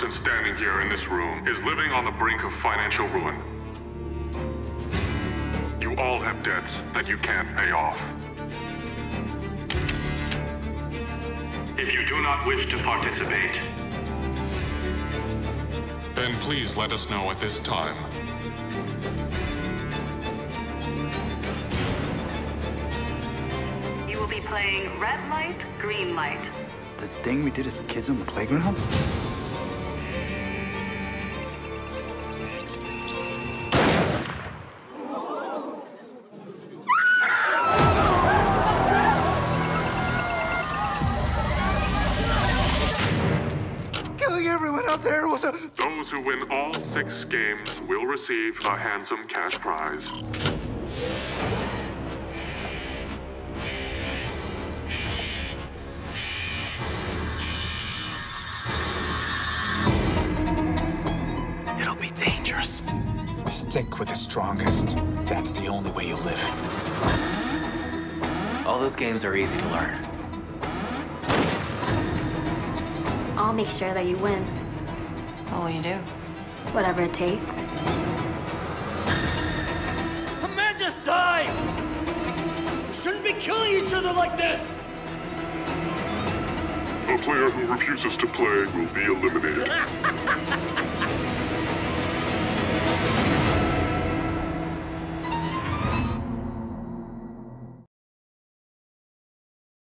person standing here in this room is living on the brink of financial ruin. You all have debts that you can't pay off. If you do not wish to participate, then please let us know at this time. you will be playing red light, green light. The thing we did as kids on the playground? Killing everyone out there was a... Those who win all 6 games will receive a handsome cash prize. It'll be dangerous. Stick with the strongest. That's the only way you live. All those games are easy to learn. I'll make sure that you win. What will you do? Whatever it takes. A man just died! We shouldn't be killing each other like this! A player who refuses to play will be eliminated.